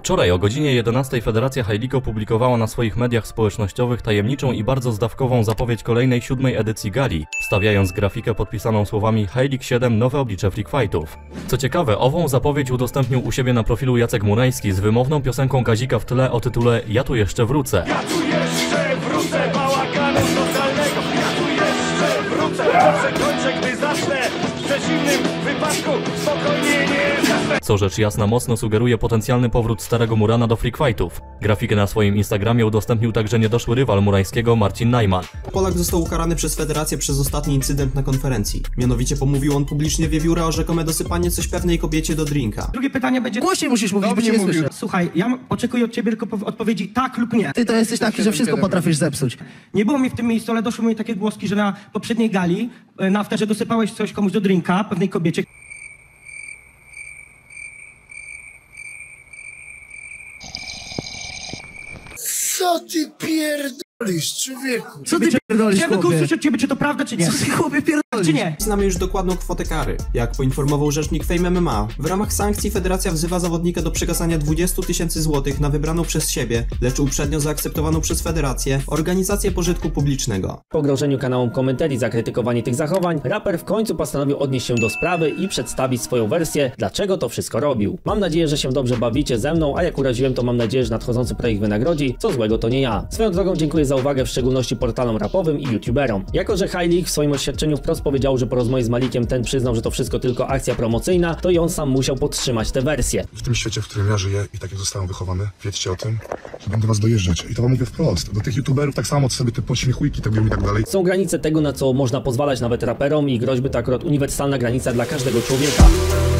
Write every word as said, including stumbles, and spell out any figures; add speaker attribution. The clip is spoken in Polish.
Speaker 1: Wczoraj o godzinie jedenastej Federacja High League opublikowała na swoich mediach społecznościowych tajemniczą i bardzo zdawkową zapowiedź kolejnej siódmej edycji gali, wstawiając grafikę podpisaną słowami High League siedem nowe oblicze Freak Fightów. Co ciekawe, ową zapowiedź udostępnił u siebie na profilu Jacek Murański z wymowną piosenką Kazika w tle o tytule Ja tu jeszcze wrócę.
Speaker 2: Ja tu jeszcze wrócę, bałaganu totalnego. Ja tu jeszcze wrócę, przekończę, gdy zacznę. W przeciwnym wypadku spokojnie nie zasnę.
Speaker 1: Co rzecz jasna mocno sugeruje potencjalny powrót starego Murana do Freak Fightów. Grafikę na swoim Instagramie udostępnił także niedoszły rywal Murańskiego Marcin Najman.
Speaker 3: Polak został ukarany przez Federację przez ostatni incydent na konferencji. Mianowicie pomówił on publicznie wiewióra o rzekome dosypanie coś pewnej kobiecie do drinka.
Speaker 4: Drugie pytanie będzie...
Speaker 5: Głośniej musisz mówić, bo cię nie słyszę.
Speaker 4: Słuchaj, ja oczekuję od ciebie tylko odpowiedzi tak lub nie.
Speaker 5: Ty to jesteś taki, że wszystko potrafisz zepsuć.
Speaker 4: Nie było mi w tym miejscu, ale doszły mi takie głoski, że na poprzedniej gali, na afterze dosypałeś coś komuś do drinka, pewnej kobiecie.
Speaker 6: Co ty pierdolisz, człowieku?
Speaker 5: Co ty pierdolisz,
Speaker 4: Chciałbym
Speaker 5: chłopie?
Speaker 4: usłyszeć od ciebie, czy to prawda, czy nie.
Speaker 5: Co ty, chłopie, pierdolisz?
Speaker 4: Czy nie?
Speaker 3: Znamy już dokładną kwotę kary. Jak poinformował rzecznik Fame M M A, w ramach sankcji Federacja wzywa zawodnika do przekazania dwudziestu tysięcy złotych na wybraną przez siebie, lecz uprzednio zaakceptowaną przez Federację, organizację pożytku publicznego.
Speaker 7: Po grożeniu kanałom komentarii za krytykowanie tych zachowań, raper w końcu postanowił odnieść się do sprawy i przedstawić swoją wersję, dlaczego to wszystko robił. Mam nadzieję, że się dobrze bawicie ze mną, a jak uraziłem, to mam nadzieję, że nadchodzący projekt wynagrodzi, co złego to nie ja. Swoją drogą dziękuję za uwagę w szczególności portalom rapowym i youtuberom. Jako że High League w swoim oświadczeniu wprost powiedział, że po rozmowie z Malikiem ten przyznał, że to wszystko tylko akcja promocyjna, to i on sam musiał podtrzymać tę wersję.
Speaker 8: W tym świecie, w którym ja żyję i tak jak zostałem wychowany, wiedzcie o tym, że będę was dojeżdżać. I to wam mówię wprost. Do tych youtuberów tak samo, co sobie te podśmiechujki robią i tak dalej.
Speaker 7: Są granice tego, na co można pozwalać nawet raperom i groźby to akurat uniwersalna granica dla każdego człowieka.